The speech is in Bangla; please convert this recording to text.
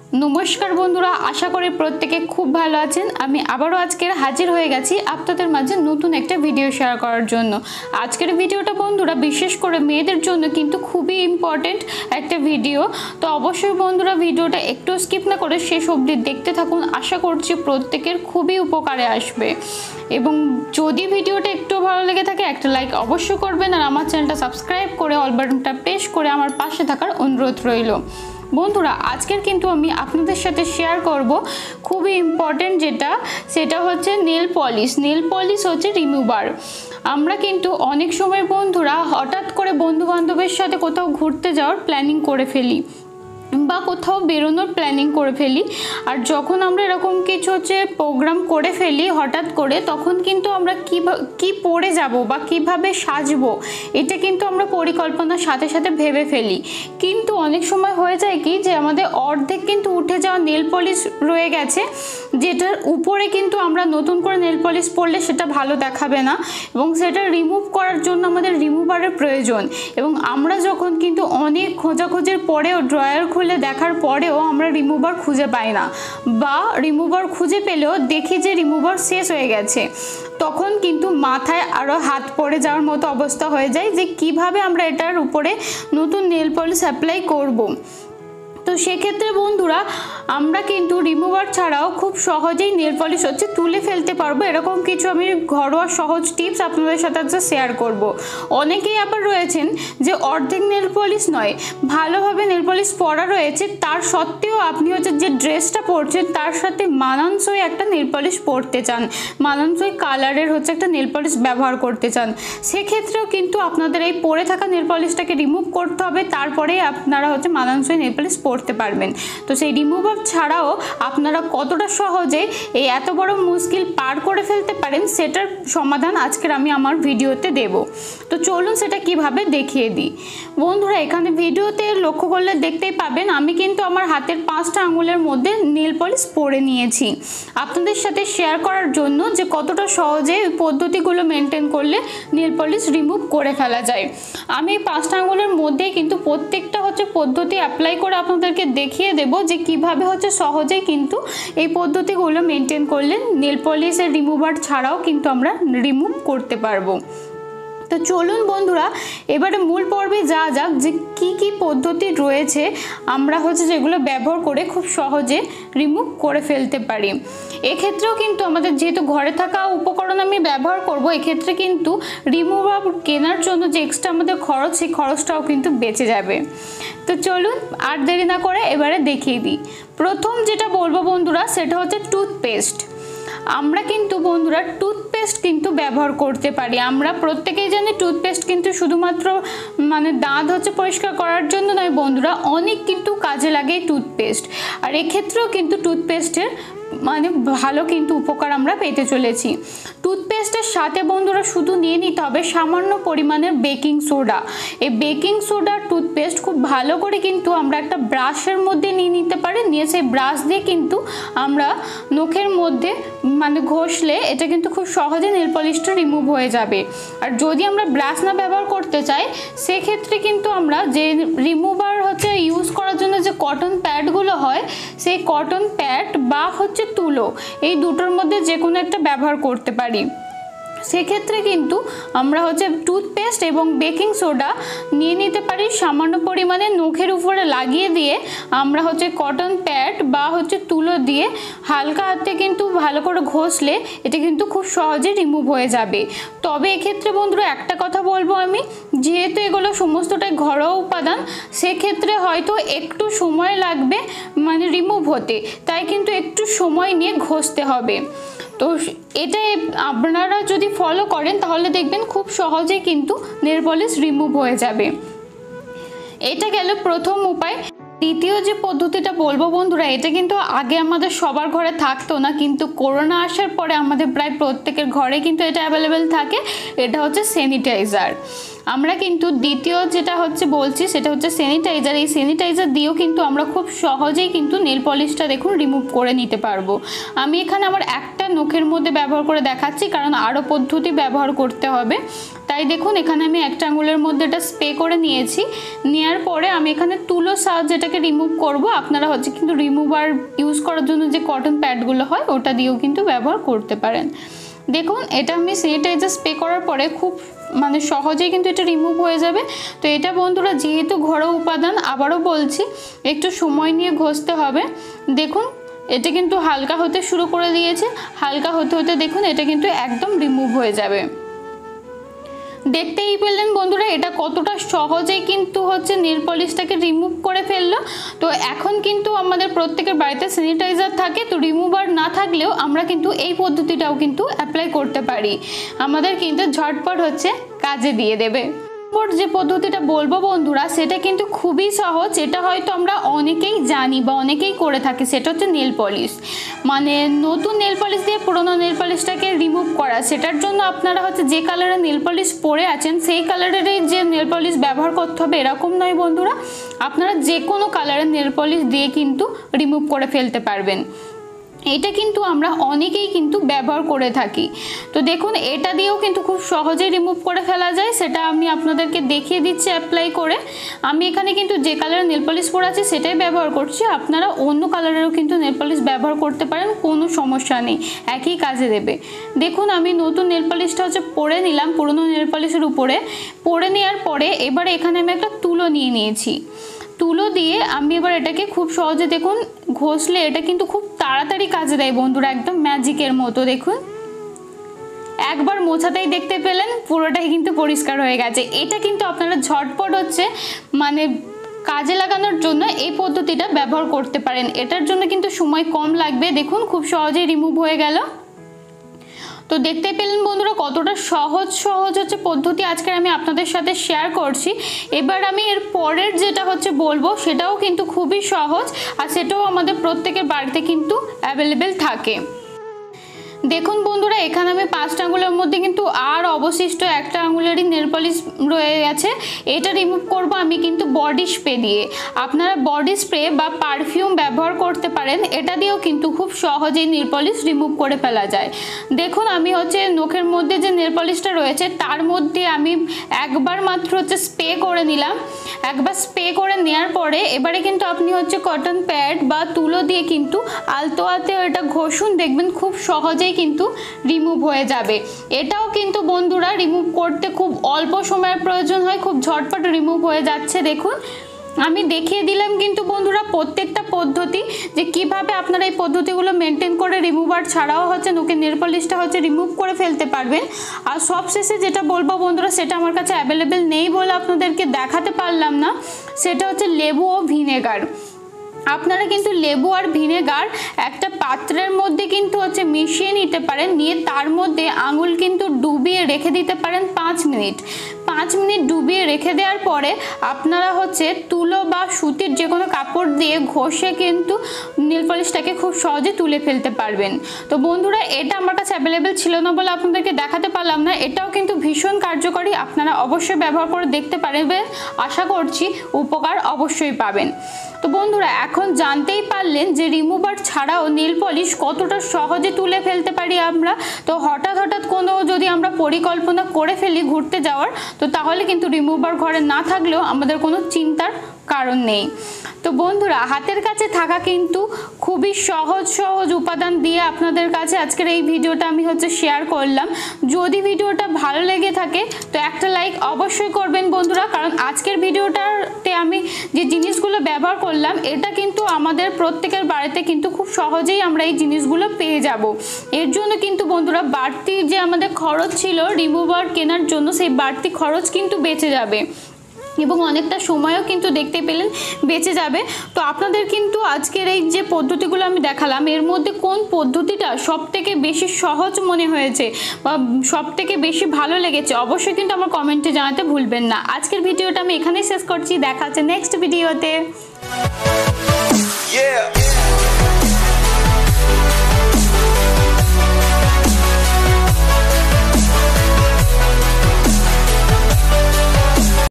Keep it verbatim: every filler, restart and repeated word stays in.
नमस्कार बंधुरा आशा करी प्रत्येके खूब भालो आछेन। आमी आबारो आजकेर हाजिर हये गेছি आपनादेर माझे नतून एकटा भिडियो शेयर करार जोन्नो। आजकेर भिडियोटा बंधुरा विशेष करे मेयेदेर जोन्नो किन्तु खूबই इम्पोर्टेंट एकटा भिडियो। तो अवश्यई बंधुरा भिडियोटा एकटु स्किप ना करे शेष अब्दि देखते थाकुन। आशा करछि प्रत्येकेर खूबই उपकारे आसबे এবং যদি ভিডিওটা একটু ভালো লেগে থাকে একটা লাইক অবশ্যই করবেন আর আমার চ্যানেলটা সাবস্ক্রাইব করে অল বাটনটা প্রেস করে আমার পাশে থাকার অনুরোধ রইল। বন্ধুরা আজকের কিন্তু আমি আপনাদের সাথে শেয়ার করব খুবই ইম্পর্টেন্ট যেটা সেটা হচ্ছে নেল পলিশ। নেল পলিশ হচ্ছে রিমুভার। আমরা কিন্তু অনেক সময় বন্ধুরা হঠাৎ করে বন্ধু বান্ধবের সাথে কোথাও ঘুরতে যাওয়ার প্ল্যানিং করে ফেলি বা কোথাও বেরোনোর প্ল্যানিং করে ফেলি। আর যখন আমরা এরকম কিছু হচ্ছে প্রোগ্রাম করে ফেলি হঠাৎ করে তখন কিন্তু আমরা কি কি পরে যাব বা কিভাবে সাজবো এটা কিন্তু আমরা পরিকল্পনার সাথে সাথে ভেবে ফেলি। কিন্তু অনেক সময় হয়ে যায় কি যে আমাদের অর্ধেক কিন্তু উঠে যাওয়া নেল পলিশ রয়ে গেছে, যেটার উপরে কিন্তু আমরা নতুন করে নেল পলিশ পরলে সেটা ভালো দেখাবে না এবং সেটা রিমুভ করার জন্য আমাদের রিমুভারের প্রয়োজন। এবং আমরা যখন কিন্তু অনেক খোঁজাখুঁজির পরেও ড্রয়ার খুলে দেখার পরেও আমরা রিমুভার খুঁজে পাই না বা রিমুভার খুঁজে পেলেও দেখি যে রিমুভার শেষ হয়ে গেছে, তখন কিন্তু মাথায় আরও হাত পড়ে যাওয়ার মতো অবস্থা হয়ে যায় যে কিভাবে আমরা এটার উপরে নতুন নেল পলিশ অ্যাপ্লাই করব। তো সেক্ষেত্রে বন্ধুরা আমরা কিন্তু রিমুভার ছাড়াও খুব সহজেই নেল পলিশ হচ্ছে তুলে ফেলতে পারবো। এরকম কিছু আমি ঘরোয়া সহজ টিপস আপনাদের সাথে আজকে শেয়ার করব। অনেকেই আবার রয়েছেন যে অর্ধেক নেল পলিশ নয় ভালোভাবে নেল পলিশ পরা রয়েছে, তার সত্ত্বেও আপনি হচ্ছে যে ড্রেসটা পরছেন তার সাথে মানানসই একটা নেল পলিশ পরতে চান, মানানসই কালারের হচ্ছে একটা নেল পলিশ ব্যবহার করতে চান। সেক্ষেত্রেও কিন্তু আপনাদের এই পরে থাকা নেল পলিশটাকে রিমুভ করতে হবে, তারপরে আপনারা হচ্ছে মানানসই নেল পলিশ পরতে পারবেন। তো সেই রিমুভার ছাড়াও আপনারা কতটা সহজে এই এত বড় মুশকিল পার করে ফেলতে পারেন সেটার সমাধান আজকের আমি আমার ভিডিওতে দেব। তো চলুন সেটা কিভাবে দেখিয়ে দিই। বন্ধুরা এখানে ভিডিওতে লক্ষ্য করলে দেখতেই পাবেন আমি কিন্তু আমার হাতের পাঁচটা আঙুলের মধ্যে নেল পলিশ পরে নিয়েছি আপনাদের সাথে শেয়ার করার জন্য যে কতটা সহজে এই পদ্ধতিগুলো মেনটেন করলে নেল পলিশ রিমুভ করে ফেলা যায়। আমি এই পাঁচটা আঙুলের মধ্যেই কিন্তু প্রত্যেকটা হচ্ছে পদ্ধতি অ্যাপ্লাই করে আপনাদেরকে দেখিয়ে দেব যে কিভাবে হচ্ছে সহজেই কিন্তু এই পদ্ধতিগুলো মেনটেন করলে নেল পলিশের রিমুভার ছাড়াও কিন্তু আমরা রিমুভ করতে পারবো। তো চলুন বন্ধুরা এবারে মূল পর্বে যা যাক যে কি কি পদ্ধতি রয়েছে আমরা হচ্ছে যেগুলো ব্যবহার করে খুব সহজে রিমুভ করে ফেলতে পারি। এক্ষেত্রেও কিন্তু আমাদের যেহেতু ঘরে থাকা উপকরণ আমি ব্যবহার করব, এক্ষেত্রে কিন্তু রিমুভার কেনার জন্য যে এক্সট্রা আমাদের খরচ সেই খরচটাও কিন্তু বেঁচে যাবে। তো চলুন আর দেরি না করে এবারে দেখিয়ে দিই। প্রথম যেটা বলবো বন্ধুরা সেটা হচ্ছে টুথপেস্ট। আমরা কিন্তু বন্ধুরা টুথপেস্ট কিন্তু ব্যবহার করতে পারি। আমরা প্রত্যেকেই জানি টুথপেস্ট কিন্তু শুধুমাত্র মানে দাঁত হচ্ছে পরিষ্কার করার জন্য নয় বন্ধুরা, অনেক কিন্তু কাজে লাগে টুথপেস্ট। আর এক্ষেত্রেও কিন্তু টুথপেস্টের মানে ভালো কিন্তু উপকার আমরা পেতে চলেছি। টুথপেস্টের সাথে বন্ধুরা শুধু নিয়ে নিতে হবে সামান্য পরিমাণের বেকিং সোডা। এই বেকিং সোডা টুথপেস্ট খুব ভালো করে কিন্তু আমরা একটা ব্রাশের মধ্যে নিয়ে নিতে পারি, নিয়ে সেই ব্রাশ দিয়ে কিন্তু আমরা নখের মধ্যে মানে ঘষলে এটা কিন্তু খুব সহজে নেল পলিশটা রিমুভ হয়ে যাবে। আর যদি আমরা ব্রাশ না ব্যবহার করতে চাই সেক্ষেত্রে কিন্তু আমরা যে রিমুভার হচ্ছে ইউজ করার জন্য যে কটন প্যাডগুলো হয় সেই কটন প্যাড বা হচ্ছে তুলো এই দুটোর মধ্যে যে কোনো একটা ব্যবহার করতে পারি। সেক্ষেত্রে কিন্তু আমরা হচ্ছে টুথপেস্ট এবং বেকিং সোডা নিয়ে নিতে পারি সামান্য পরিমাণে, নখের উপরে লাগিয়ে দিয়ে আমরা হচ্ছে কটন প্যাড বা হচ্ছে তুলো দিয়ে হালকা হাতে কিন্তু ভালো করে ঘষলে এটা কিন্তু খুব সহজে রিমুভ হয়ে যাবে। তবে এক্ষেত্রে বন্ধুরা একটা কথা বলবো আমি, যেহেতু এগুলো সমস্তটাই ঘরোয়া উপাদান সেক্ষেত্রে হয়তো একটু সময় লাগবে মানে রিমুভ হতে, তাই কিন্তু একটু সময় নিয়ে ঘষতে হবে। তো এটা আপনারা যদি ফলো করেন তাহলে দেখবেন খুব সহজেই কিন্তু নেল পলিশ রিমুভ হয়ে যাবে। এটা গেল প্রথম উপায়। দ্বিতীয় যে পদ্ধতিটা বলবো বন্ধুরা এটা কিন্তু আগে আমাদের সবার ঘরে থাকতো না, কিন্তু করোনা আসার পরে আমাদের প্রায় প্রত্যেকের ঘরে কিন্তু এটা অ্যাভেলেবেল থাকে। এটা হচ্ছে স্যানিটাইজার। আমরা কিন্তু দ্বিতীয় যেটা হচ্ছে বলছি সেটা হচ্ছে স্যানিটাইজার। এই স্যানিটাইজার দিয়েও কিন্তু আমরা খুব সহজেই কিন্তু নেল পলিশটা দেখুন রিমুভ করে নিতে পারবো। আমি এখানে আমার একটা নখের মধ্যে ব্যবহার করে দেখাচ্ছি কারণ আরও পদ্ধতি ব্যবহার করতে হবে, তাই তাই দেখুন এখানে আমি একটা আঙুলের মধ্যে এটা স্প্রে করে নিয়েছি। নেওয়ার পরে আমি এখানে তুলোর সাহায্যে এটাকে রিমুভ করব। আপনারা হচ্ছে কিন্তু রিমুভার ইউজ করার জন্য যে কটন প্যাডগুলো হয় ওটা দিয়েও কিন্তু ব্যবহার করতে পারেন। দেখুন এটা আমি স্যানিটাইজার স্প্রে করার পরে খুব মানে সহজেই কিন্তু এটা রিমুভ হয়ে যাবে। তো এটা বন্ধুরা যেহেতু ঘরোয়া উপাদান, আবারও বলছি একটু সময় নিয়ে ঘষতে হবে। দেখুন এটা কিন্তু হালকা হতে শুরু করে দিয়েছে, হালকা হতে হতে দেখুন এটা কিন্তু একদম রিমুভ হয়ে যাবে। দেখতেই পেলেন বন্ধুরা এটা কতটা সহজেই কিন্তু হচ্ছে নেল পলিশটাকে রিমুভ করে ফেললো। তো এখন কিন্তু আমাদের প্রত্যেকের বাড়িতে স্যানিটাইজার থাকে, তো রিমুভার না থাকলেও আমরা কিন্তু এই পদ্ধতিটাও কিন্তু অ্যাপ্লাই করতে পারি, আমাদের কিন্তু ঝটপট হচ্ছে কাজে দিয়ে দেবে। যে পদ্ধতিটা বলবো বন্ধুরা সেটা কিন্তু খুবই সহজ, এটা হয়তো আমরা অনেকেই জানি বা অনেকেই করে থাকি, সেটা হচ্ছে নেল পলিশ। মানে নতুন নেল পলিশ দিয়ে পুরোনো নেল পলিশটাকে রিমুভ করা। সেটার জন্য আপনারা হচ্ছে যে কালারের নেল পলিশ পরে আছেন সেই কালারেরই যে নেল পলিশ ব্যবহার করতে হবে এরকম নয় বন্ধুরা, আপনারা যে কোনো কালারের নেল পলিশ দিয়ে কিন্তু রিমুভ করে ফেলতে পারবেন। এটা কিন্তু আমরা অনেকেই কিন্তু ব্যবহার করে থাকি। তো দেখুন এটা দিয়েও কিন্তু খুব সহজেই রিমুভ করে ফেলা যায়, সেটা আমি আপনাদেরকে দেখিয়ে দিচ্ছি অ্যাপ্লাই করে। আমি এখানে কিন্তু যে কালারের নেল পলিশ পরে আছি সেটাই ব্যবহার করছি, আপনারা অন্য কালারেরও কিন্তু নেল পলিশ ব্যবহার করতে পারেন, কোনো সমস্যা নেই, একই কাজে দেবে। দেখুন আমি নতুন নেল পলিশটা হচ্ছে পরে নিলাম পুরনো নেল পলিশের উপরে। পরে নেওয়ার পরে এবারে এখানে আমি একটা তুলো নিয়ে নিয়েছি। তুলো দিয়ে আমি এবার এটাকে খুব সহজে দেখুন ঘষলে এটা কিন্তু খুব তাড়াতাড়ি কাজে দেয় বন্ধুরা, একদম ম্যাজিকের মতো। দেখুন একবার মোছাতেই দেখতে পেলেন পুরোটাই কিন্তু পরিষ্কার হয়ে গেছে। এটা কিন্তু আপনারা ঝটপট হচ্ছে মানে কাজে লাগানোর জন্য এই পদ্ধতিটা ব্যবহার করতে পারেন, এটার জন্য কিন্তু সময় কম লাগবে। দেখুন খুব সহজেই রিমুভ হয়ে গেল। তো দেখতে পেলেন বন্ধুরা কতটা সহজ সহজ হচ্ছে পদ্ধতি আজকে আমি আপনাদের সাথে শেয়ার করছি। এবার আমি এর পরের যেটা হচ্ছে বলবো সেটাও কিন্তু খুবই সহজ, আর সেটাও আমাদের প্রত্যেকের বাড়িতে কিন্তু অ্যাভেলেবেল থাকে। দেখুন বন্ধুরা এখানে আমি পাঁচটা আঙুলের মধ্যে কিন্তু আর অবশিষ্ট একটা আঙুলেরই নেল পলিশ রয়ে গেছে, এটা রিমুভ করব আমি কিন্তু বডি স্প্রে দিয়ে। আপনারা বডি স্প্রে বা পারফিউম ব্যবহার করতে পারেন, এটা দিয়েও কিন্তু খুব সহজেই নেল পলিশ রিমুভ করে ফেলা যায়। দেখুন আমি হচ্ছে নখের মধ্যে যে নেল পলিশটা রয়েছে তার মধ্যে আমি একবার মাত্র হচ্ছে স্প্রে করে নিলাম। একবার স্প্রে করে নেওয়ার পরে এবারে কিন্তু আপনি হচ্ছে কটন প্যাড বা তুলো দিয়ে কিন্তু আলতো আলতো এটা ঘষুন, দেখবেন খুব সহজেই কিন্তু রিমুভ হয়ে যাবে। এটাও কিন্তু বন্ধুরা রিমুভ করতে খুব অল্প সময়ের প্রয়োজন হয়, খুব ঝটপট রিমুভ হয়ে যাচ্ছে। দেখুন আমি দেখিয়ে দিলাম কিন্তু বন্ধুরা প্রত্যেকটা পদ্ধতি যে কিভাবে আপনারা এই পদ্ধতিগুলো মেনটেন করে রিমুভার ছাড়াও হচ্ছে নখের নেল পলিশটা হচ্ছে রিমুভ করে ফেলতে পারবেন। আর সবশেষে যেটা বলবো বন্ধুরা সেটা আমার কাছে অ্যাভেলেবেল নেই বলে আপনাদেরকে দেখাতে পারলাম না, সেটা হচ্ছে লেবু ও ভিনেগার। আপনারা কিন্তু লেবু আর ভিনেগার একটা পাত্রের মধ্যে কিন্তু হচ্ছে মিশিয়ে নিতে পারেন, নিয়ে তার মধ্যে আঙুল কিন্তু ডুবিয়ে রেখে দিতে পারেন পাঁচ মিনিট। পাঁচ মিনিট ডুবিয়ে রেখে দেওয়ার পরে আপনারা হচ্ছে তুলো বা সুতির যে কোনো কাপড় দিয়ে ঘষে কিন্তু নেল পলিশটাকে খুব সহজে তুলে ফেলতে পারবেন। তো বন্ধুরা এটা আমার কাছে অ্যাভেলেবেল ছিল না বলে আপনাদেরকে দেখাতে পারলাম না, এটাও কিন্তু ভীষণ কার্যকরী, আপনারা অবশ্যই ব্যবহার করে দেখতে পারবেন, আশা করছি উপকার অবশ্যই পাবেন। তো বন্ধুরা এখন জানতেই পারলেন যে রিমুভার ছাড়াও নেল পলিশ কতটা সহজে তুলে ফেলতে পারি আমরা। তো হঠাৎ হঠাৎ কোনো যদি আমরা পরিকল্পনা করে ফেলি ঘুরতে যাওয়ার, তো তাহলে কিন্তু রিমুভার ঘরে না থাকলেও আমাদের কোনো চিন্তার কারণ নেই। তো বন্ধুরা হাতের কাছে থাকা কিন্তু খুবই সহজ সহজ উপাদান দিয়ে আপনাদের কাছে আজকের এই ভিডিওটা আমি হচ্ছে শেয়ার করলাম। যদি ভিডিওটা ভালো লেগে থাকে তো একটা লাইক অবশ্যই করবেন বন্ধুরা, কারণ আজকের ভিডিওটাতে আমি যে জিনিসগুলো ব্যবহার করলাম এটা কিন্তু আমাদের প্রত্যেকের বাড়িতে কিন্তু খুব সহজেই আমরা এই জিনিসগুলো পেয়ে যাব। এর জন্য কিন্তু বন্ধুরা বাড়তি যে আমাদের খরচ ছিল রিমুভার কেনার জন্য সেই বাড়তি খরচ কিন্তু বেঁচে যাবে এবং অনেকটা সময়ও কিন্তু দেখতে পেলেন বেঁচে যাবে। তো আপনাদের কিন্তু আজকের এই যে পদ্ধতিগুলো আমি দেখালাম এর মধ্যে কোন পদ্ধতিটা সবথেকে বেশি সহজ মনে হয়েছে বা সবথেকে বেশি ভালো লেগেছে অবশ্যই কিন্তু আমার কমেন্টে জানাতে ভুলবেন না। আজকের ভিডিওটা আমি এখানেই শেষ করছি, দেখা হচ্ছে নেক্সট ভিডিওতে।